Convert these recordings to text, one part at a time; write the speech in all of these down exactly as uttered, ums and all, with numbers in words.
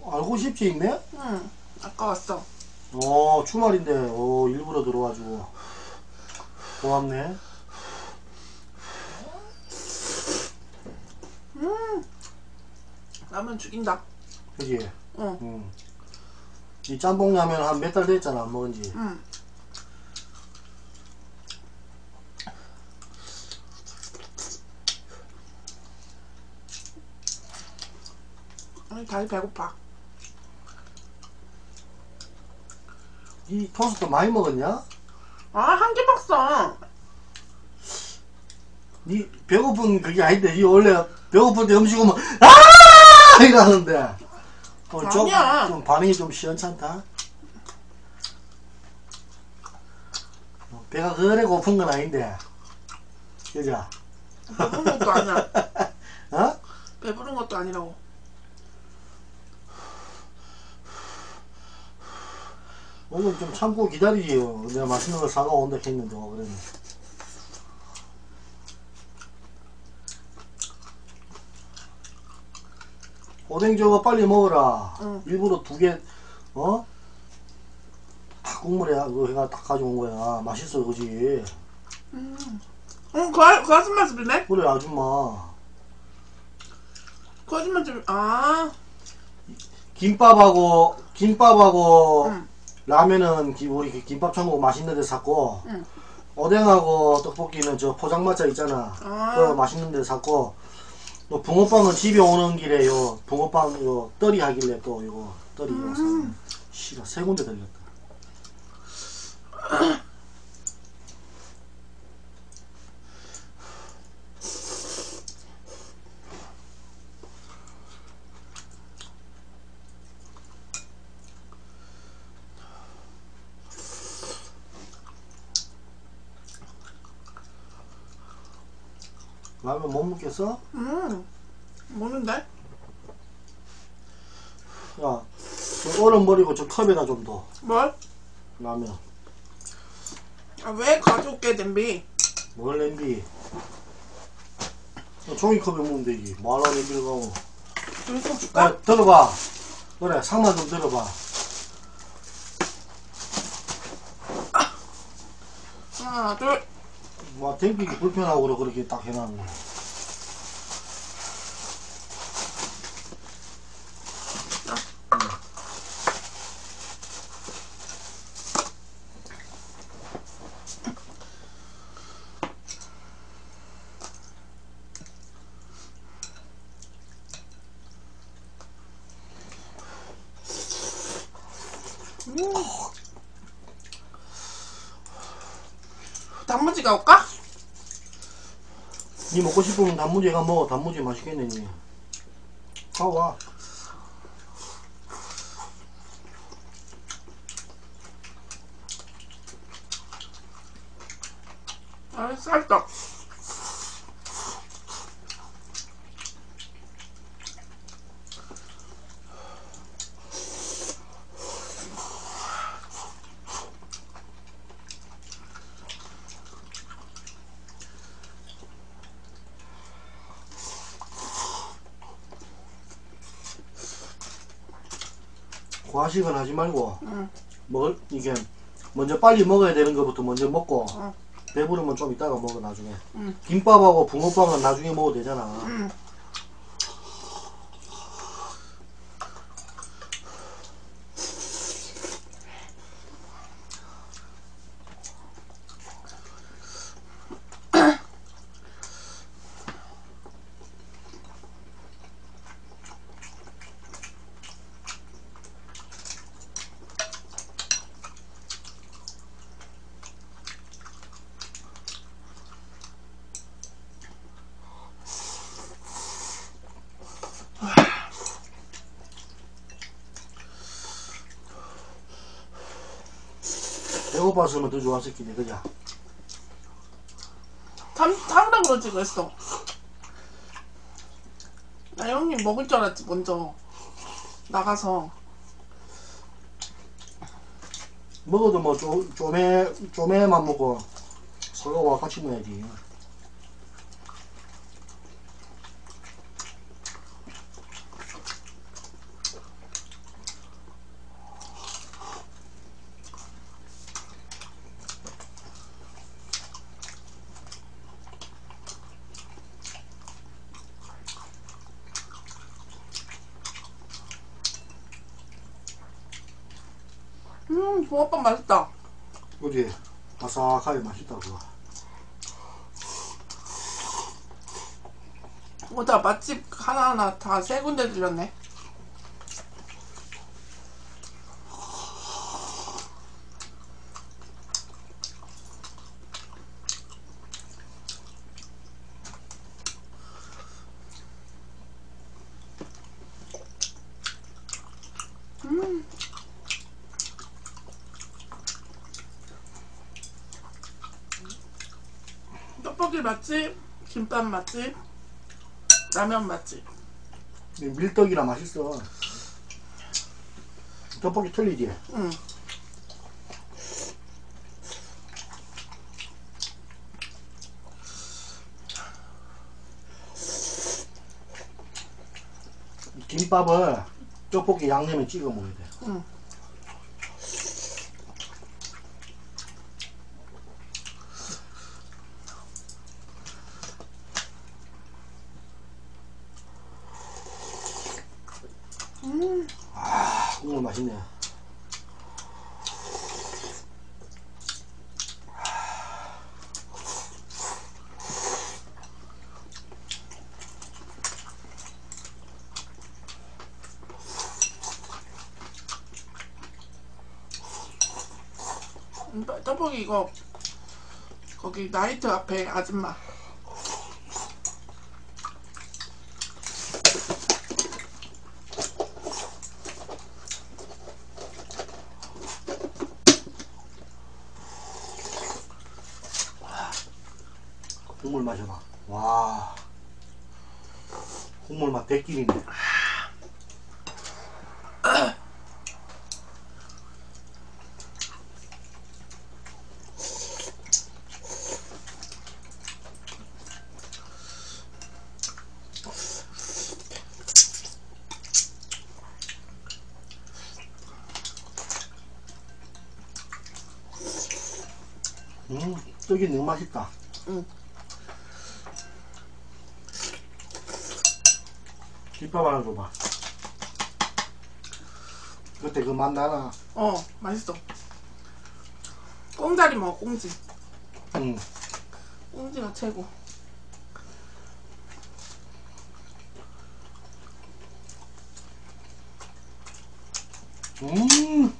알고 싶지 있네? 응. 아까 왔어. 어, 주말인데, 어, 일부러 들어와주고. 고맙네. 음. 라면 죽인다. 그지? 응. 응. 이 짬뽕 라면 한 몇 달 됐잖아, 안 먹은지. 응. 아니, 다시 배고파. 이 토스트 많이 먹었냐? 아, 한 개 먹었어. 니 배고픈 그게 아닌데, 이 원래 배고플 때 음식 오면, 아! 이러는데. 오늘 좀, 아니야. 좀 반응이 좀 시원찮다. 배가 그래 고픈 건 아닌데. 그죠? 배부른 것도 아니야. 어? 배부른 것도 아니라고. 오늘 좀 참고 기다리지요. 내가 맛있는 걸 사가 온다 했는데, 와, 그러네. 오뎅 저거 빨리 먹어라. 응. 일부러 두 개, 어? 다 국물에 그거 해가 딱 가져온 거야. 맛있어, 그지? 음. 응, 거, 거짓말집이네? 그래, 아줌마. 거짓말집, 아. 김밥하고, 김밥하고, 응. 라면은 기- 우리 그 김밥 천국 맛있는 데 샀고, 응. 오뎅하고 떡볶이는 저 포장마차 있잖아. 아. 그거 맛있는 데 샀고, 또 붕어빵은 집에 오는 길에 요 붕어빵 요 떨이 하길래 또 이거 떨이 이거 음. 사네. 씨가 세 군데 들렸다. 라면 못 먹겠어? 음. 뭐는데? 야, 저 얼음 버리고 저 컵에다 좀 더. 뭘? 라면. 아, 왜 가져올게, 냄비? 뭘 냄비? 어, 종이컵에 먹으면 되지. 뭐하러 냄비를 가고. 여기서 줄까? 야, 들어봐. 그래, 상만 좀 들어봐. 하나, 둘. 뭐, 댕기기 불편하고 그래, 그렇게 딱 해놨네. 음. 단무지 가올까? 니 먹고 싶으면 단무지 가 먹어. 단무지 맛있겠네, 니. 가와. 아, 쌀떡. 과식은 하지 말고. 응. 먹을, 이게, 먼저 빨리 먹어야 되는 것부터 먼저 먹고. 응. 배부르면 좀 이따가 먹어, 나중에. 응. 김밥하고 붕어빵은 나중에 먹어도 되잖아. 응. 배고팠으면 더 좋았을 끼네, 그자? 탐, 탐다 그러지 그랬어. 나 형님 먹을 줄 알았지 먼저 나가서. 먹어도 뭐, 쪼, 쪼매, 쪼매만 먹고, 서로와 같이 먹어야지. 음, 붕어빵 맛있다. 그지? 바삭하게 맛있다 그거. 어, 다 맛집 하나하나 다 세 군데 들렸네. 음. 떡볶이 맛집, 김밥 맛집, 라면 맛집. 이 밀떡이라 맛있어. 떡볶이 틀리지? 응. 김밥을 떡볶이 양념에 찍어 먹어야 돼. 응. 음. 아, 국물 맛있네. 음, 떡볶이 이거 거기 나이트 앞에 아줌마. 국물 마셔봐. 와, 국물 맛 대끼리네. 음, 떡이 너무 맛있다. 응. 김밥 하나 줘봐. 그때 그 맛 나나? 어, 맛있어. 꽁다리 먹어, 꽁지. 응. 꽁지가 최고. 음,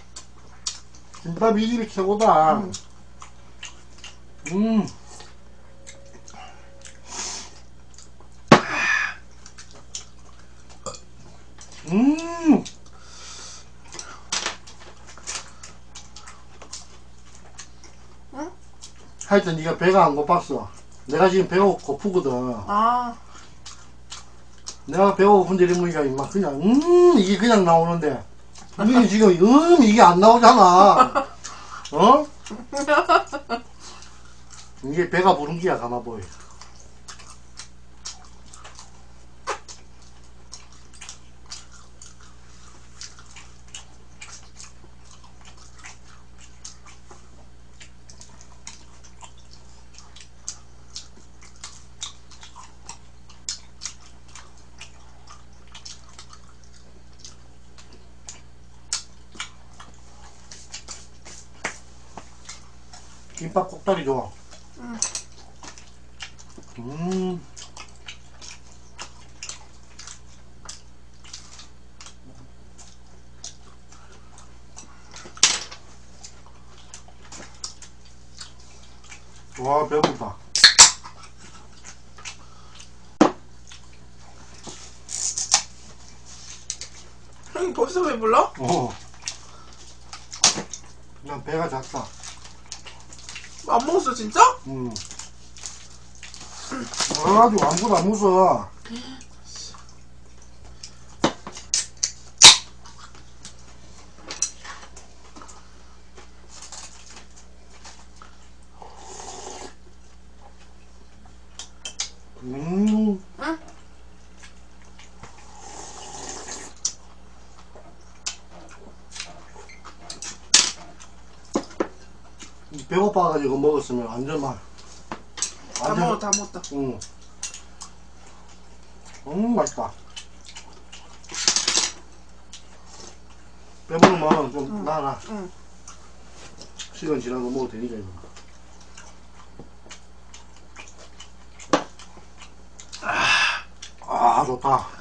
김밥 이 집이 최고다. 음. 음. 음. 응? 하여튼 네가 배가 안 고팠어. 내가 지금 배가 고프거든. 아, 내가 배가 고픈데 이러니까 막 그냥 음 이게 그냥 나오는데 이게 지금 음 이게 안 나오잖아. 어? 이게 배가 부른 기야 가마 보여. 김밥 꼭다리 줘. 응. 음. 와, 배고프다. 형님 벌써 왜 불러? 어. 그냥 배가 작다. 안 먹었어, 진짜? 음. 아주 아무것도 안 무서. 음. 응? 배고파가지고 먹었으면 완전 막. 다 먹어, 다 먹었다. 응. 음, 맛있다. 배부르면 좀 응. 나나. 응. 시간 지나서 먹어도 되니까 이거. 아, 아 좋다.